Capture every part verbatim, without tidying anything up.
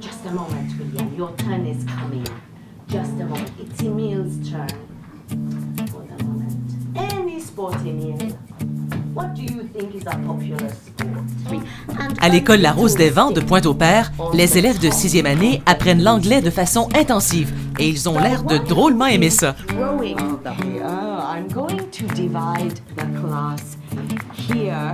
Just a moment, William. Your turn is coming. Just a moment. It's Emil's turn. Hold a moment. Any sport, Emil. What do you think is a popular sport? À l'école La Rose des Vents de Pointe-au-Père, les élèves de sixième année apprennent l'anglais de façon intensive et ils ont l'air de drôlement aimer ça. Rowing. Okay. Oh, I'm going to divide the class here.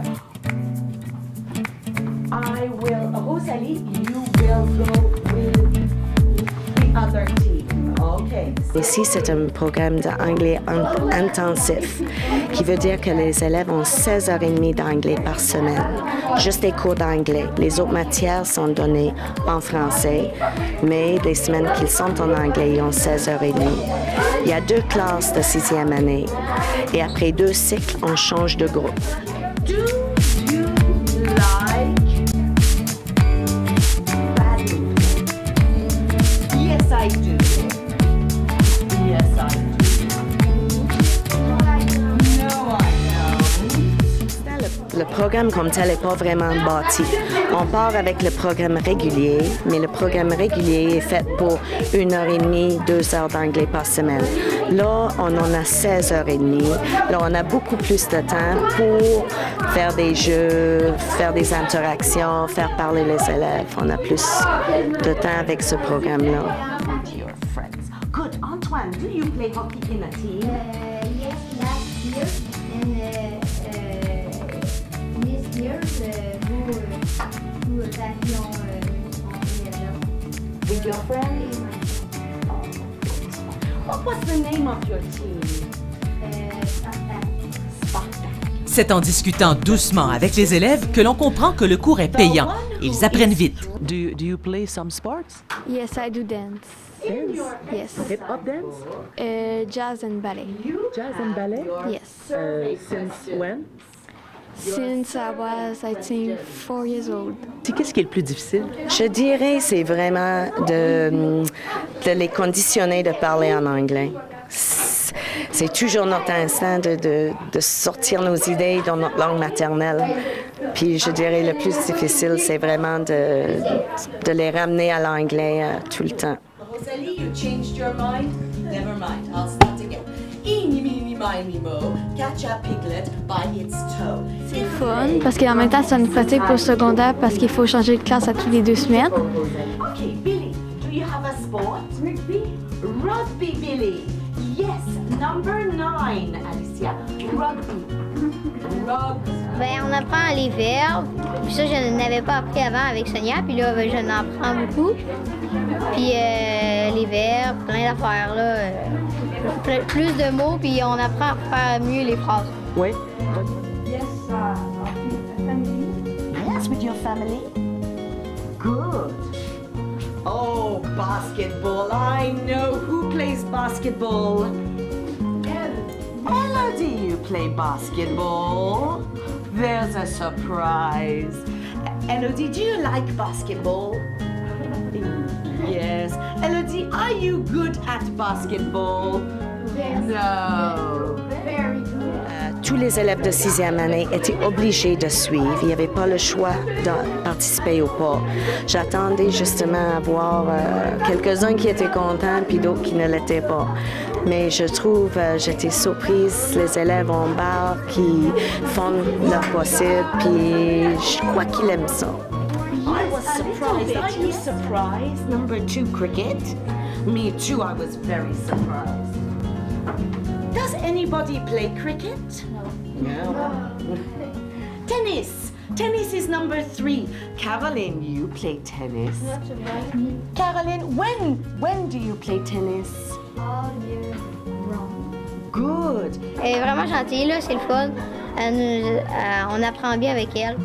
I will, Rosalie, you will go with the other team. Okay. Ici, c'est un programme d'anglais intensif, qui veut dire que les élèves ont seize heures trente d'anglais par semaine, juste des cours d'anglais. Les autres matières sont données en français, mais les semaines qu'ils sont en anglais, ils ont seize heures trente. Il y a deux classes de sixième année, et après deux cycles, on change de groupe. Do you like badminton? Yes, I do. Yes, I do. No, I don't. Le programme comme tel n'est pas vraiment bâti. On part avec le programme régulier, mais le programme régulier est fait pour une heure et demie, deux heures d'anglais par semaine. Là, on en a seize heures trente. Là, on a beaucoup plus de temps pour faire des jeux, faire des interactions, faire parler les élèves. On a plus de temps avec ce programme-là. Your friends. Good. Antoine, do you play hockey in a team? Uh, yes, last year and uh, uh, this year uh, nous, uh, nous avions uh, With your friends? What was the name of your team? uh, Spartak. C'est en discutant doucement avec les élèves que l'on comprend que le cours est payant. Ils apprennent vite. Do you, do you play some sports? Yes, I do dance. In your Yes. Hip-hop dance? Uh, jazz and ballet. Jazz and ballet? Yes. Uh, since when? Since I was, I think, four years old. C'est qu'est-ce qui est le plus difficile? Je dirais c'est vraiment de, de les conditionner de parler en anglais. C'est toujours notre instinct de, de, de sortir nos idées dans notre langue maternelle. Puis je dirais le plus difficile, c'est vraiment de, de les ramener à l'anglais euh, tout le temps. Rosalie, you changed your mind? Never mind, I'll start again. Eeny, meeny, miny, mo, catch a piglet by its toe. C'est fun parce qu'en même temps, c'est une pratique pour le secondaire parce qu'il faut changer de classe à tous les deux semaines. Okay, Billy, do you have a sport? Rugby. Rugby, Billy. Yes, number nine, Alicia. Rugby. Rugby. Ben, on apprend les verbes. Puis ça, je n'avais pas appris avant avec Sonia. Puis là, ben, je n'en apprends beaucoup. Puis euh, les verbes, plein d'affaires, là. euh, pl- plus de mots, puis on apprend à faire mieux les phrases. Oui. Yes, with your family. Good. Oh, basketball. I know who plays basketball. Elodie, you play basketball. There's a surprise. Elodie, do you like basketball? Yes. Elodie, are you good at basketball? No. Very good. Euh, tous les élèves de sixième année étaient obligés de suivre. Il n'y avait pas le choix de participer ou pas. J'attendais justement à voir euh, quelques-uns qui étaient contents puis d'autres qui ne l'étaient pas. Mais je trouve, euh, j'étais surprise, les élèves en barre qui font leur possible puis je crois qu'ils aiment ça. I was surprised. Are you surprised? Number two, cricket. Me too, I was very surprised. Does anybody play cricket? No. No. Tennis. Tennis is number three. Caroline, you play tennis. Caroline, when when do you play tennis? All year round. Good. Elle est vraiment gentille, là, c'est le fun. Elle nous- euh, on apprend bien avec elle.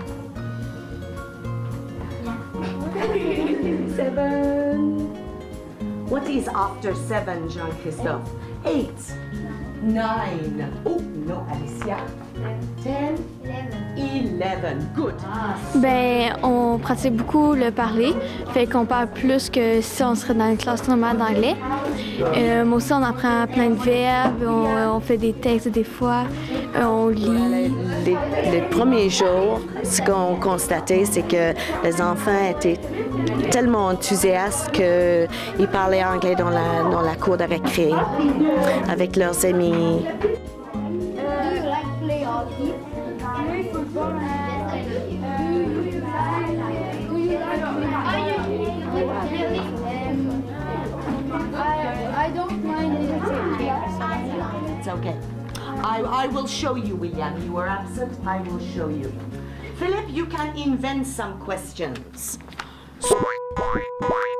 Seven. What is after seven, Jean-Christophe? Eight. Nine. Oh, no, Alicia. Ten. Eleven. eleven. Good. Ben, on pratique beaucoup le parler, fait qu'on parle plus que si on serait dans une classe normale d'anglais. Euh, moi aussi, on apprend plein de verbes, on, on fait des textes des fois, euh, on lit. Les, les premiers jours, ce qu'on constatait, c'est que les enfants étaient tellement enthousiastes qu'ils parlaient anglais dans la, dans la cour de récré avec leurs amis. It's okay. I, I will show you, William. You were absent. I will show you. Philip, you can invent some questions. So